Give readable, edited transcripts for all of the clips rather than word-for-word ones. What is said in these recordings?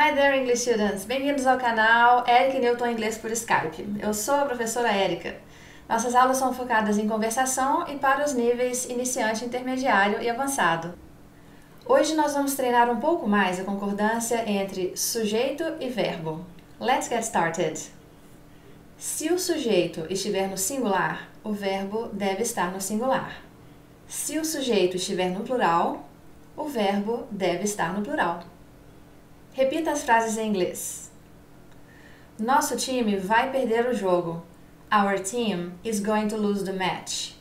Hi there, English students! Bem-vindos ao canal Erica Newton Inglês por Skype. Eu sou a professora Erica. Nossas aulas são focadas em conversação e para os níveis iniciante, intermediário e avançado. Hoje nós vamos treinar um pouco mais a concordância entre sujeito e verbo. Let's get started! Se o sujeito estiver no singular, o verbo deve estar no singular. Se o sujeito estiver no plural, o verbo deve estar no plural. Repita as frases em inglês. Nosso time vai perder o jogo. Our team is going to lose the match.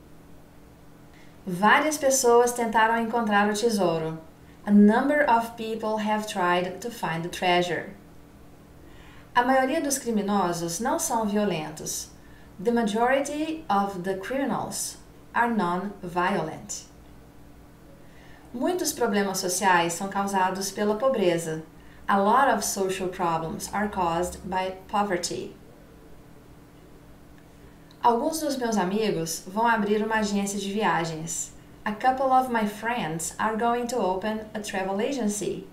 Várias pessoas tentaram encontrar o tesouro. A number of people have tried to find the treasure. A maioria dos criminosos não são violentos. The majority of the criminals are non-violent. Muitos problemas sociais são causados pela pobreza. A lot of social problems are caused by poverty. Alguns dos meus amigos vão abrir uma agência de viagens. A couple of my friends are going to open a travel agency.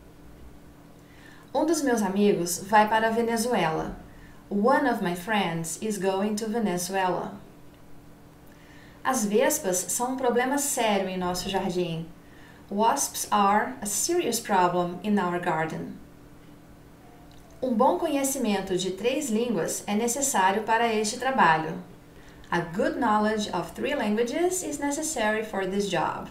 Um dos meus amigos vai para a Venezuela. One of my friends is going to Venezuela. As vespas são um problema sério em nosso jardim. Wasps are a serious problem in our garden. Um bom conhecimento de 3 línguas é necessário para este trabalho. A good knowledge of 3 languages is necessary for this job.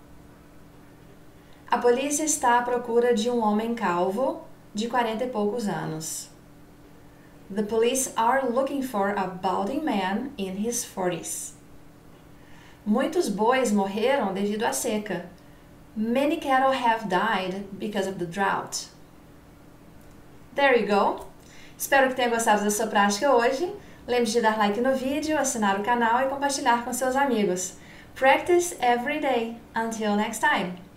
A polícia está à procura de um homem calvo de 40 e poucos anos. The police are looking for a balding man in his 40s. Muitos bois morreram devido à seca. Many cattle have died because of the drought. There you go! Espero que tenha gostado da sua prática hoje. Lembre-se de dar like no vídeo, assinar o canal e compartilhar com seus amigos. Practice every day. Until next time!